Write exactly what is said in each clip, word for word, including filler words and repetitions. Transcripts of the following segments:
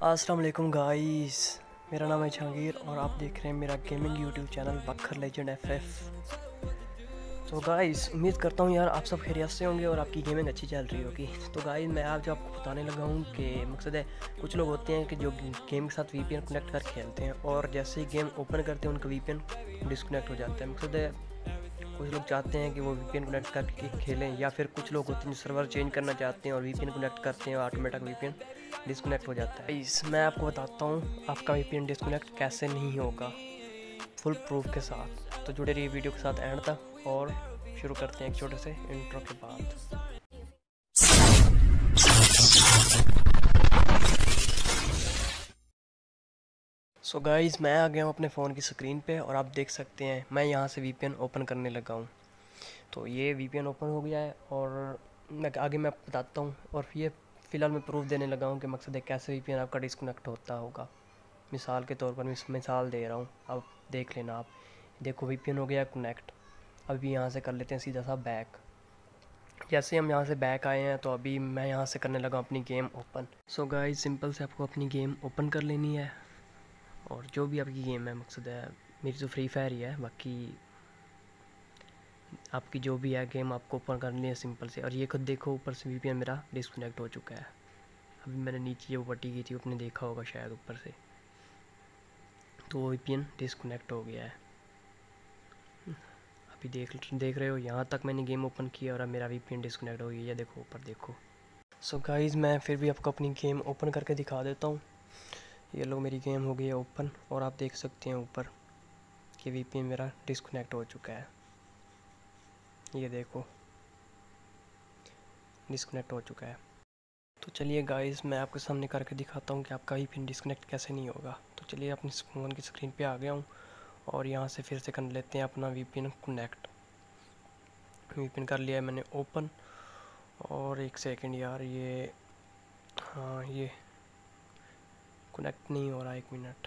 अस्सलाम वालेकुम गाइस, मेरा नाम है जहांगीर और आप देख रहे हैं मेरा gaming YouTube channel Bakhar legend FF. तो गाइस, उम्मीद करता हूँ यार आप सब खैरियत से होंगे और आपकी गेमिंग अच्छी चल रही होगी। तो गाइस, मैं आज आपको बताने लगा हूँ कि मकसद है, कुछ लोग होते हैं कि जो गेम के साथ वीपीएन कनेक्ट कर खेलते हैं और जैसे ही गेम ओपन करते हैं उनका वीपीएन डिस्कनेक्ट हो जाता है। मकसद है कुछ लोग चाहते हैं कि वो वीपीएन कनेक्ट करके खेलें, या फिर कुछ लोग होते हैं जो सर्वर चेंज करना चाहते हैं और वीपीएन कनेक्ट करते हैं और ऑटोमेटिक वीपीएन डिस्कनेक्ट हो जाता है। इस मैं आपको बताता हूँ आपका वीपीएन डिस्कनेक्ट कैसे नहीं होगा फुल प्रूफ के साथ। तो जुड़े रहिए वीडियो के साथ एंड तक और शुरू करते हैं एक छोटे से इंट्रो के बाद। सो so गाइस, मैं आ गया हूँ अपने फ़ोन की स्क्रीन पे और आप देख सकते हैं मैं यहाँ से वीपीएन ओपन करने लगा हूँ। तो ये वीपीएन ओपन हो गया है और मैं आगे मैं आपको बताता हूँ और ये फ़िलहाल मैं प्रूफ देने लगा हूँ कि मकसद है कैसे वीपीएन आपका डिस्कनेक्ट होता होगा। मिसाल के तौर पर मैं मिसाल दे रहा हूँ, अब देख लेना आप। देखो वीपीएन हो गया कनेक्ट। अभी यहाँ से कर लेते हैं सीधा सा बैक। जैसे हम यहाँ से बैक आए हैं तो अभी मैं यहाँ से करने लगा अपनी game open. So guys, simple से आपको अपनी गेम ओपन कर लेनी है और जो भी आपकी गेम है, मकसद है मेरी तो फ्री फायर ही है, बाकी आपकी जो भी है गेम आपको ओपन करनी है सिंपल से। और ये खुद देखो ऊपर से वीपीएन मेरा डिस्कनेक्ट हो चुका है। अभी मैंने नीचे जो पट्टी की थी आपने देखा होगा शायद ऊपर से, तो वीपीएन डिस्कनेक्ट हो गया है। अभी देख देख रहे हो यहाँ तक मैंने गेम ओपन किया और अब मेरा वीपीएन डिस्कनेक्ट हो गया। ये देखो ऊपर देखो। सो so गाइस, मैं फिर भी आपको अपनी गेम ओपन करके दिखा देता हूँ। ये लो मेरी गेम हो गई है ओपन और आप देख सकते हैं ऊपर कि वीपीएन मेरा डिस्कनेक्ट हो चुका है। ये देखो डिस्कनेक्ट हो चुका है। तो चलिए गाइस, मैं आपके सामने करके दिखाता हूँ कि आपका वीपीएन डिस्कनेक्ट कैसे नहीं होगा। तो चलिए अपनी फ़ोन की स्क्रीन पे आ गया हूँ और यहाँ से फिर से कर लेते हैं अपना वीपीएन कनेक्ट। वीपीएन कर लिया है मैंने ओपन और एक सेकंड यार, ये हाँ ये कनेक्ट नहीं हो रहा, एक मिनट।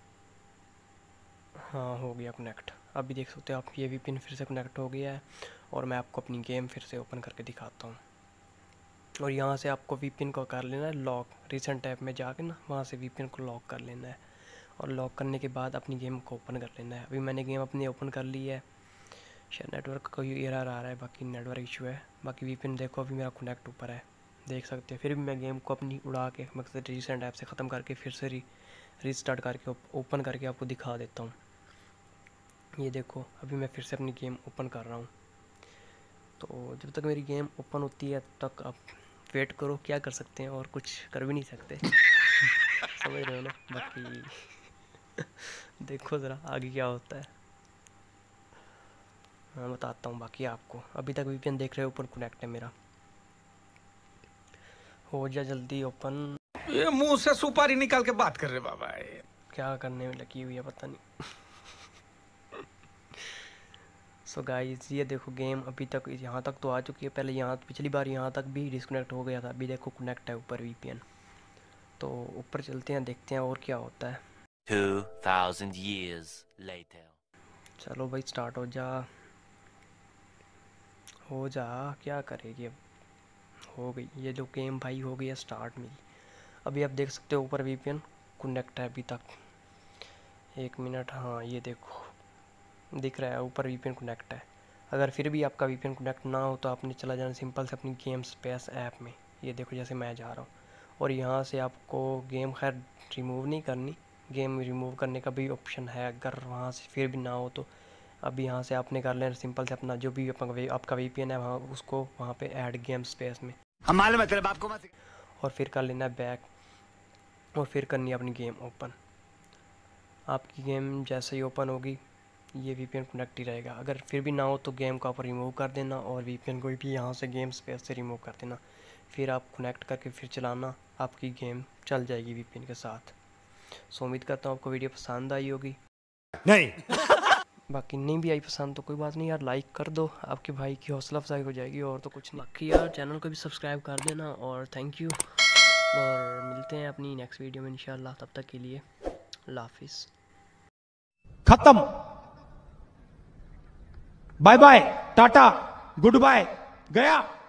हाँ हो गया कनेक्ट। अभी देख सकते हो आप, ये वीपीएन फिर से कनेक्ट हो गया है और मैं आपको अपनी गेम फिर से ओपन करके दिखाता हूँ। और यहाँ से आपको वीपीएन को कर लेना है लॉक। रिसेंट ऐप में जाके ना वहाँ से वीपीएन को लॉक कर लेना है और लॉक करने के बाद अपनी गेम को ओपन कर लेना है। अभी मैंने गेम अपनी ओपन कर ली है। शायद नेटवर्क का कोई एरर आ रहा है, बाकी नेटवर्क इशू है। बाकी वीपीएन देखो अभी मेरा कनेक्ट ऊपर है, देख सकते हैं। फिर भी मैं गेम को अपनी उड़ा के मकसद रिसेंट ऐप से ख़त्म करके फिर से री रीस्टार्ट करके ओपन करके आपको दिखा देता हूँ। ये देखो अभी मैं फिर से अपनी गेम ओपन कर रहा हूँ। तो जब तक मेरी गेम ओपन होती है तब तक आप वेट करो, क्या कर सकते हैं और कुछ कर भी नहीं सकते। समझ रहे हो ना। बाकी देखो ज़रा आगे क्या होता है, मैं बताता हूँ बाकी आपको। अभी तक वीपीएन देख रहे हो ऊपर कनेक्ट है मेरा। हो जा जल्दी ओपन। ये मुंह से सुपारी निकाल के बात कर रहे बाबा, क्या करने में लगी हुई है पता नहीं। सो so गाइस, ये देखो गेम अभी तक यहाँ तक तो आ चुकी है। पहले यहाँ पिछली बार यहाँ तक भी डिस्कनेक्ट हो गया था, अभी देखो कनेक्ट है ऊपर वीपीएन। तो ऊपर चलते हैं, देखते हैं और क्या होता है। two thousand years later. चलो भाई स्टार्ट हो जा हो जा क्या करेगी अब। हो गई ये जो गेम भाई, हो गई है स्टार्ट मेरी। अभी आप देख सकते हो ऊपर वीपीएन कनेक्ट है अभी तक। एक मिनट, हाँ ये देखो दिख रहा है ऊपर वीपीएन कनेक्ट है। अगर फिर भी आपका वीपीएन कनेक्ट ना हो तो आपने चला जाना सिंपल से अपनी गेम स्पेस ऐप में। ये देखो जैसे मैं जा रहा हूँ और यहाँ से आपको गेम खैर रिमूव नहीं करनी, गेम रिमूव करने का भी ऑप्शन है अगर वहाँ से फिर भी ना हो तो। अभी यहाँ से आपने कर लेना सिंपल से अपना जो भी आपका वीपीएन है वहाँ उसको वहाँ पे ऐड गेम स्पेस में हम मालूम है तेरे बाप को मत। और फिर कर लेना बैक और फिर करनी है अपनी गेम ओपन। आपकी गेम जैसे ही ओपन होगी ये वीपीएन कनेक्ट ही रहेगा। अगर फिर भी ना हो तो गेम को आप रिमूव कर देना और वीपीएन को भी यहाँ से गेम स्पेस से रिमूव कर देना। फिर आप कनेक्ट करके फिर चलाना, आपकी गेम चल जाएगी वीपीएन के साथ। सो उम्मीद करता हूँ आपको वीडियो पसंद आई होगी। नहीं बाकी नहीं भी आई पसंद तो कोई बात नहीं यार, लाइक कर दो, आपके भाई की हौसला अफजाई हो जाएगी और तो कुछ नहीं। बाकी यार चैनल को भी सब्सक्राइब कर देना और थैंक यू। और मिलते हैं अपनी नेक्स्ट वीडियो में इंशाल्लाह। तब तक के लिए अल्लाह हाफिज़। खत्म, bye bye, tata, goodbye, गया।